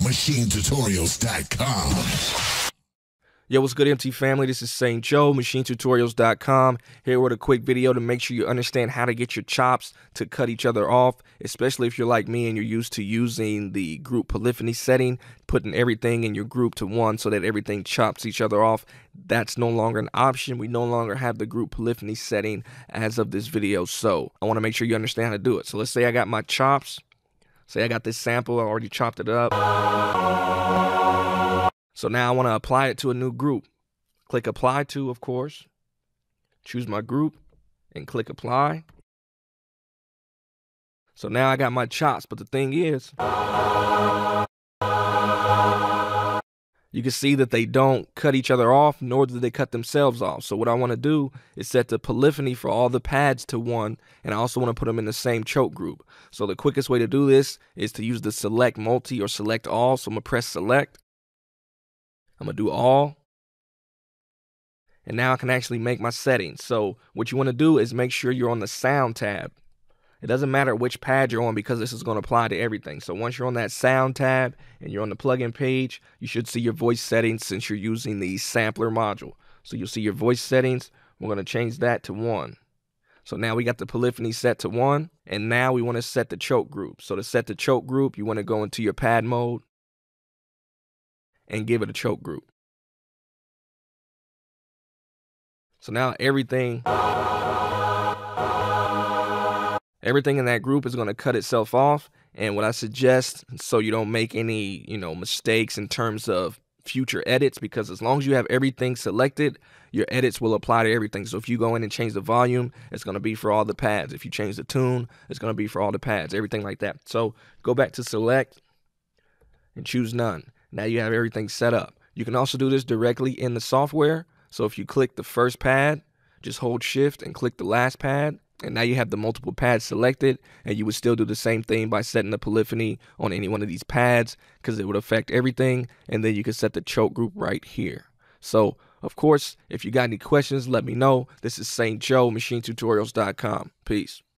MachineTutorials.com. Yo, what's good, MT family? This is Saint Joe, MachineTutorials.com, here with a quick video to make sure you understand how to get your chops to cut each other off, especially if you're like me and you're used to using the group polyphony setting, putting everything in your group to one so that everything chops each other off. That's no longer an option. We no longer have the group polyphony setting as of this video, so I want to make sure you understand how to do it. So let's say I got my chops. Say I got this sample, I already chopped it up. So now I want to apply it to a new group. Click apply to, of course. Choose my group and click apply. So now I got my chops, but the thing is, you can see that they don't cut each other off, nor do they cut themselves off. So what I want to do is set the polyphony for all the pads to 1, and I also want to put them in the same choke group. So the quickest way to do this is to use the select multi or select all. So I'm going to press select. I'm going to do all. And now I can actually make my settings. So what you want to do is make sure you're on the sound tab. It doesn't matter which pad you're on because this is going to apply to everything. So once you're on that sound tab and you're on the plugin page, you should see your voice settings since you're using the sampler module. So you'll see your voice settings. We're going to change that to 1. So now we got the polyphony set to 1. And now we want to set the choke group. So to set the choke group, you want to go into your pad mode and give it a choke group. So now everything in that group is going to cut itself off. And what I suggest, so you don't make any, mistakes in terms of future edits, because as long as you have everything selected, your edits will apply to everything. So if you go in and change the volume, it's going to be for all the pads. If you change the tune, it's going to be for all the pads, everything like that. So go back to select and choose none. Now you have everything set up. You can also do this directly in the software. So if you click the first pad, just hold shift and click the last pad. And now you have the multiple pads selected, and you would still do the same thing by setting the polyphony on any one of these pads because it would affect everything. And then you can set the choke group right here. So, of course, if you got any questions, let me know. This is Saint Joe, MachineTutorials.com. Peace.